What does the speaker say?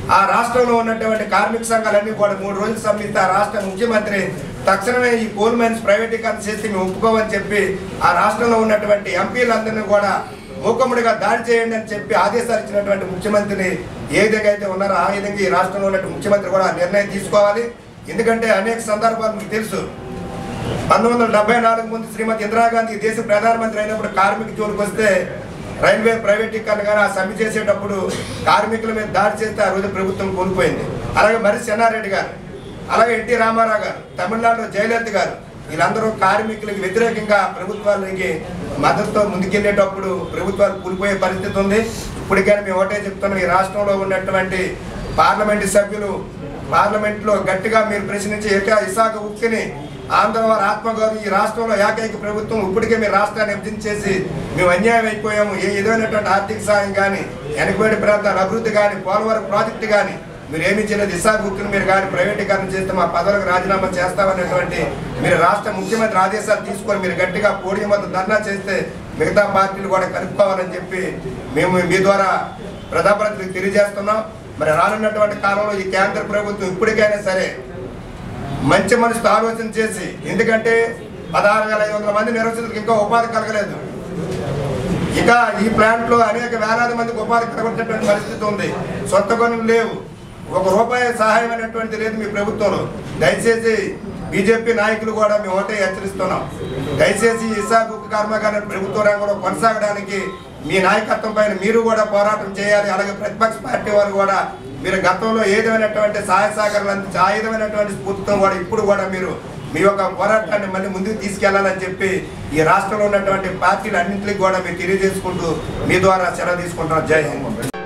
ఆ రాష్ట్రంలో ఉన్నటువంటి కార్మిక సంఘాలన్నీ కూడా 3 రోజులు సమ్మిస్తే ఆ రాష్ట్ర ముఖ్యమంత్రి తక్షణమే ఈ కోల్ మైన్స్ ప్రైవేటీకరణ చేసి మేము ఒప్పుకోమని చెప్పి ఆ రాష్ట్రంలో ఉన్నటువంటి ఎంపీలందరినీ కూడా మూకముడిగా దాడి చేయండి అని చెప్పి ఆదేశాలు ఇచ్చినటువంటి ముఖ్యమంత్రిని ఏ విధంగా అయితే ఉన్నారో ఆ విధంగా ఈ రాష్ట్రంలో ఉన్నటువంటి ముఖ్యమంత్రి కూడా నిర్ణయం తీసుకోవాలి. ఎందుకంటే అనేక సందర్భాలు మీకు తెలుసు. 1974 ముందు శ్రీమతి ఇందిరాగాంధీ దేశ ప్రధానమంత్రి అయినప్పుడు కార్మిక జోలికి వస్తే రైల్వే ప్రైవేటీకరణ కానీ ఆ సమ్మె చేసేటప్పుడు కార్మికుల మీద దాడి చేస్తే ఆ రోజు ప్రభుత్వం కోల్పోయింది. అలాగే మరి చెన్నారెడ్డి గారు, అలాగే ఎన్టీ రామారావు గారు, తమిళనాడులో జయలలిత గారు, వీళ్ళందరూ కార్మికులకు వ్యతిరేకంగా ప్రభుత్వాలకి మద్దతుతో ముందుకెళ్లేటప్పుడు ప్రభుత్వాలు కూలిపోయే పరిస్థితి ఉంది. ఇప్పటికైనా మేము ఒకటే చెప్తున్నాం, ఈ రాష్ట్రంలో ఉన్నటువంటి పార్లమెంటు సభ్యులు పార్లమెంట్లో గట్టిగా మీరు ప్రశ్నించి ఇసాక ఉక్కిని ఆంధ్ర వారి ఆత్మగౌరవం ఈ రాష్ట్రంలో ఏకైక ప్రభుత్వం ఇప్పటికే మీరు రాష్ట్రాన్ని విభజన చేసి మేము అన్యాయం అయిపోయాము. ఏ విధమైనటువంటి ఆర్థిక సాయం కానీ వెనుకబడి ప్రాంతాల అభివృద్ధి కానీ పోలవరం ప్రాజెక్టు కానీ మీరు ఏమీ చేయలేదు. ఇసాక ఉక్కిని మీరు కానీ ప్రైవేటీకరణ చేస్తే మా పదవులకు రాజీనామా చేస్తామనేటువంటి మీరు రాష్ట్ర ముఖ్యమంత్రి ఆదేశాలు తీసుకొని మీరు గట్టిగా పోడియం వద్ద ధర్నా చేస్తే మిగతా పార్టీలు కూడా కలుపుకోవాలని చెప్పి మేము మీ ద్వారా ప్రజాప్రతినిధులకు తెలియజేస్తున్నాం. మరి రానున్నటువంటి కాలంలో ఈ కేంద్ర ప్రభుత్వం ఇప్పటికైనా సరే మంచి మనసుతో ఆలోచన చేసి, ఎందుకంటే 16,500 మంది నిరసనలకు ఇంకా ఉపాధి కలగలేదు. ఇక ఈ ప్లాంట్లో అనేక వేలాది మందికి ఉపాధి కలగొట్టేటువంటి పరిస్థితి ఉంది. సొంత పనులు లేవు, ₹1 సహాయం అనేటువంటిది లేదు మీ ప్రభుత్వంలో. దయచేసి బీజేపీ నాయకులు కూడా మేము ఒకటే హెచ్చరిస్తున్నాం, దయచేసి ఇసాక ఉక్కు కర్మాగారం ప్రభుత్వ రంగంలో కొనసాగడానికి మీ నాయకత్వం పైన మీరు కూడా పోరాటం చేయాలి. అలాగే ప్రతిపక్ష పార్టీ వారు కూడా మీరు గతంలో ఏదైనటువంటి సహాయ సహకారాలు అందించి ఆ విధమైనటువంటి స్ఫూర్తితో కూడా ఇప్పుడు కూడా మీరు మీ యొక్క పోరాటాన్ని మళ్ళీ ముందుకు తీసుకెళ్లాలని చెప్పి ఈ రాష్ట్రంలో ఉన్నటువంటి పార్టీలు అన్నింటికి కూడా మీరు తెలియజేసుకుంటూ మీ ద్వారా సెలవు తీసుకుంటున్నారు. జై హింద్.